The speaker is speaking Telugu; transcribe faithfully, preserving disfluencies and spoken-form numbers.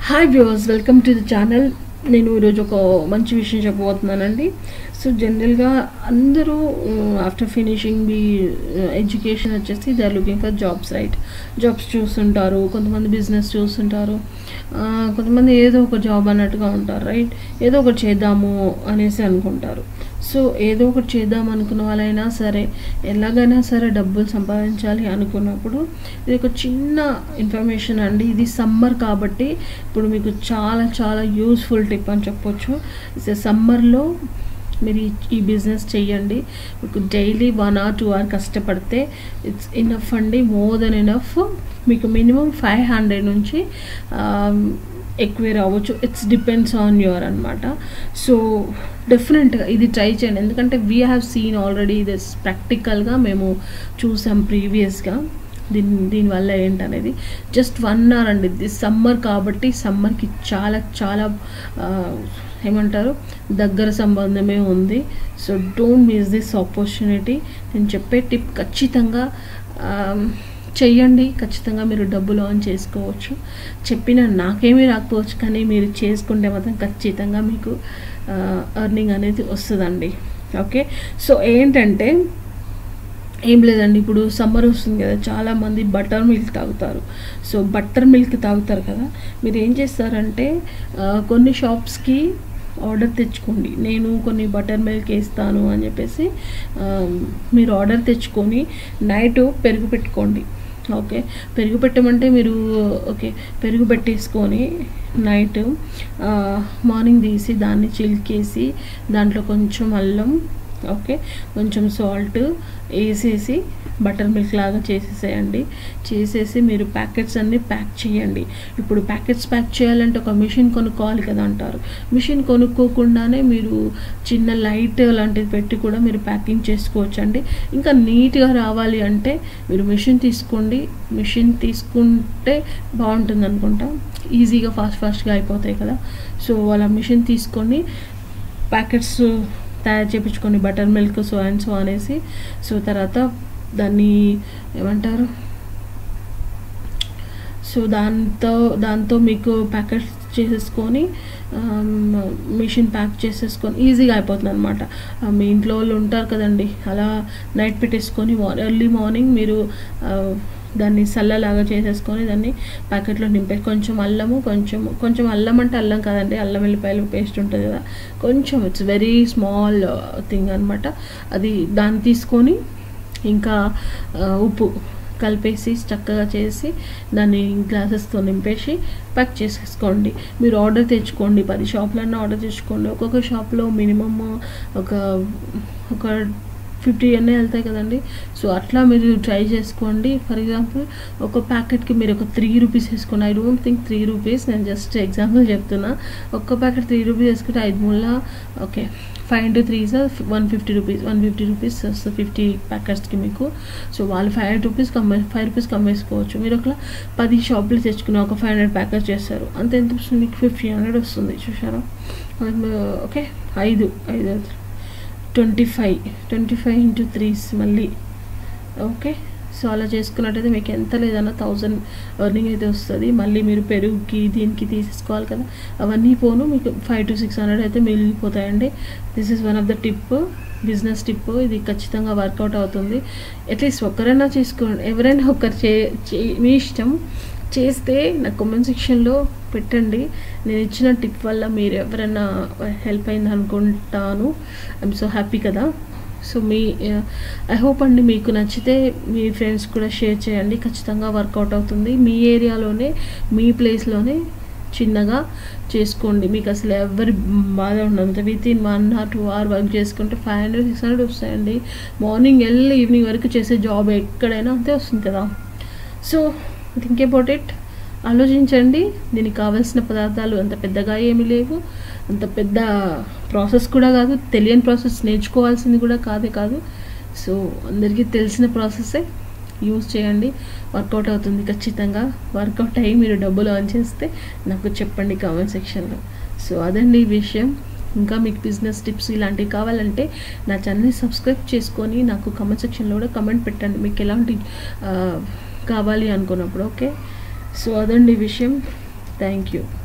Hi viewers, welcome to the channel. నేను ఈరోజు ఒక మంచి విషయం చెప్పబోతున్నానండి. సో జనరల్గా అందరూ ఆఫ్టర్ ఫినిషింగ్ ది ఎడ్యుకేషన్ వచ్చేసి they are looking for jobs, right? Jobs చూస్తుంటారు, కొంతమంది బిజినెస్ చూస్తుంటారు, కొంతమంది ఏదో ఒక జాబ్ అన్నట్టుగా ఉంటారు, రైట్? ఏదో ఒకటి చేద్దాము అనేసి అనుకుంటారు. సో ఏదో ఒకటి చేద్దాం అనుకున్న వాళ్ళైనా సరే, ఎలాగైనా సరే డబ్బులు సంపాదించాలి అనుకున్నప్పుడు ఇది ఒక చిన్న ఇన్ఫర్మేషన్ అండి. ఇది సమ్మర్ కాబట్టి ఇప్పుడు మీకు చాలా చాలా యూస్ఫుల్ టిప్ అని చెప్పొచ్చు. సమ్మర్లో మీరు ఈ బిజినెస్ చెయ్యండి. మీకు daily one or two hour కష్టపడితే ఇట్స్ ఇనఫ్ అండి, మోర్ దెన్ ఇనఫ్. మీకు మినిమం ఫైవ్ హండ్రెడ్ నుంచి ఎక్కువే రావచ్చు. ఇట్స్ డిపెండ్స్ ఆన్ యువర్ అనమాట. సో డెఫినెట్గా ఇది ట్రై చేయండి, ఎందుకంటే we have seen already this ప్రాక్టికల్గా మేము చూసాం ప్రీవియస్గా దీని దీనివల్ల ఏంటనేది. జస్ట్ వన్ అవర్ అండి. ఇది సమ్మర్ కాబట్టి సమ్మర్కి చాలా చాలా ఏమంటారు దగ్గర సంబంధమే ఉంది. So don't miss this opportunity. నేను చెప్పే టిప్ ఖచ్చితంగా చెయ్యండి, ఖచ్చితంగా మీరు డబ్బులు ఆన్ చేసుకోవచ్చు. చెప్పిన నాకేమీ రాకపోవచ్చు, కానీ మీరు చేసుకుంటే మాత్రం ఖచ్చితంగా మీకు ఎర్నింగ్ అనేది వస్తుందండి. ఓకే, సో ఏంటంటే ఏం లేదండి, ఇప్పుడు సమ్మర్ వస్తుంది కదా, చాలామంది బటర్ మిల్క్ తాగుతారు. సో బటర్ మిల్క్ తాగుతారు కదా, మీరు ఏం చేస్తారంటే కొన్ని షాప్స్కి ఆర్డర్ తెచ్చుకోండి. నేను కొన్ని బటర్ మిల్క్ వేస్తాను అని చెప్పేసి మీరు ఆర్డర్ తెచ్చుకొని నైట్ పెరుగు పెట్టుకోండి. ఓకే, పెరుగు పెట్టమంటే మీరు ఓకే పెరుగు పెట్టేసుకొని నైట్ మార్నింగ్ తీసి దాన్ని చిలికేసి దాంట్లో కొంచెం అల్లం, ఓకే కొంచెం సాల్ట్ వేసేసి బటర్ మిల్క్ లాగా చేసేసేయండి. చేసేసి మీరు ప్యాకెట్స్ అన్నీ ప్యాక్ చేయండి. ఇప్పుడు ప్యాకెట్స్ ప్యాక్ చేయాలంటే ఒక మిషన్ కొనుక్కోవాలి కదా అంటారు. మిషన్ కొనుక్కోకుండానే మీరు చిన్న లైట్ లాంటిది పెట్టి కూడా మీరు ప్యాకింగ్ చేసుకోవచ్చు అండి. ఇంకా నీట్గా రావాలి అంటే మీరు మిషన్ తీసుకోండి. మిషన్ తీసుకుంటే బాగుంటుంది అనుకుంటా, ఈజీగా ఫాస్ట్ ఫాస్ట్గా అయిపోతాయి కదా. సో వాళ్ళ మిషన్ తీసుకొని ప్యాకెట్స్ తయారు చేయించుకొని butter milk so and so అనేసి, సో తర్వాత దాన్ని ఏమంటారు సో దాంతో దాంతో మీకు ప్యాకెట్స్ చేసేసుకొని మిషన్ ప్యాక్ చేసేసుకొని ఈజీగా అయిపోతుంది అనమాట. మీ ఇంట్లో వాళ్ళు ఉంటారు కదండి, అలా నైట్ పెట్టేసుకొని ఎర్లీ మార్నింగ్ మీరు దాన్ని సల్లలాగా చేసేసుకొని దాన్ని ప్యాకెట్లో నింపే కొంచెం అల్లము కొంచెం కొంచెం అల్లం అంటే అల్లం కాదండి, అల్లం వెల్లిపాయలు పేస్ట్ ఉంటుంది కదా, కొంచెం ఇట్స్ వెరీ స్మాల్ థింగ్ అనమాట. అది దాన్ని తీసుకొని ఇంకా ఉప్పు కలిపేసి చక్కగా చేసి దాన్ని గ్లాసెస్తో నింపేసి ప్యాక్ చేసేసుకోండి. మీరు ఆర్డర్ తెచ్చుకోండి, పది షాపులన్నా ఆర్డర్ తెచ్చుకోండి. ఒక్కొక్క షాప్లో మినిమమ్ ఒక ఒక ఫిఫ్టీ అన్నీ వెళ్తాయి కదండి. సో అట్లా మీరు ట్రై చేసుకోండి. ఫర్ ఎగ్జాంపుల్ ఒక ప్యాకెట్కి మీరు ఒక త్రీ రూపీస్ వేసుకోండి. I don't think three rupees, నేను జస్ట్ ఎగ్జాంపుల్ చెప్తున్నా. ఒక్క ప్యాకెట్ త్రీ రూపీస్ వేసుకుంటే ఐదు మూల ఓకే ఫైవ్ ఇంటూ త్రీ సార్ one fifty rupees one fifty rupees వస్తుంది ఫిఫ్టీ ప్యాకెట్స్కి మీకు. సో వాళ్ళు ఫైవ్ హండ్రెడ్ రూపీస్ కమ్మే ఫైవ్ రూపీస్ కమ్మేసుకోవచ్చు. మీరు ఒక పది షాపులు తెచ్చుకుని ఒక ఫైవ్ హండ్రెడ్ ప్యాకెట్స్ చేస్తారు, అంత ఎంత వస్తుంది మీకు? ఫిఫ్టీ హండ్రెడ్ వస్తుంది. చూసారా? ఓకే ఐదు ఐదు twenty five twenty five into threes మళ్ళీ ఓకే. సో అలా చేసుకున్నట్టయితే మీకు ఎంత లేదన్నా థౌజండ్ ఎర్నింగ్ అయితే వస్తుంది. మళ్ళీ మీరు పెరుగుకి దీనికి తీసేసుకోవాలి కదా, అవన్నీ పోను మీకు ఫైవ్ టు సిక్స్ హండ్రెడ్ అయితే మిగిలిపోతాయండి. This is one of the tip, business tip. ఇది ఖచ్చితంగా వర్కౌట్ అవుతుంది. అట్లీస్ట్ ఒక్కరైనా చేసుకోండి, ఎవరైనా ఒకరు చే మీ ఇష్టం. చేస్తే నా కామెంట్ సెక్షన్లో పెట్టండి. నేను ఇచ్చిన టిప్ వల్ల మీరు ఎవరైనా హెల్ప్ అయింది అనుకుంటాను. ఐఎమ్ సో హ్యాపీ కదా. సో మీ ఐ హోప్ అండి మీకు నచ్చితే మీ ఫ్రెండ్స్ కూడా షేర్ చేయండి. ఖచ్చితంగా వర్కౌట్ అవుతుంది. మీ ఏరియాలోనే మీ ప్లేస్లోనే చిన్నగా చేసుకోండి. మీకు అసలు ఎవరి బాధ ఉండదు. Within one or two hour work చేసుకుంటే ఫైవ్ హండ్రెడ్ సిక్స్ హండ్రెడ్ వస్తాయండి. మార్నింగ్ వెళ్ళి ఈవినింగ్ వరకు చేసే జాబ్ ఎక్కడైనా అంతే వస్తుంది కదా. సో థింక్ అబౌట్ ఇట్, ఆలోచించండి. దీనికి కావాల్సిన పదార్థాలు అంత పెద్దగా ఏమీ లేవు, అంత పెద్ద ప్రాసెస్ కూడా కాదు, తెలియని ప్రాసెస్ నేర్చుకోవాల్సింది కూడా కాదే కాదు. సో అందరికీ తెలిసిన ప్రాసెస్సే యూజ్ చేయండి, వర్కౌట్ అవుతుంది ఖచ్చితంగా. వర్కౌట్ అయ్యి మీరు డబ్బులు ఆన్ చేస్తే నాకు చెప్పండి కామెంట్ సెక్షన్లో. సో అదండి ఈ విషయం. ఇంకా మీకు బిజినెస్ టిప్స్ ఇలాంటివి కావాలంటే నా ఛానల్ని సబ్స్క్రైబ్ చేసుకొని నాకు కామెంట్ సెక్షన్లో కూడా కమెంట్ పెట్టండి మీకు ఎలాంటి కావాలి అనుకున్నప్పుడు. ఓకే, సో అదండి విషయం. Thank you.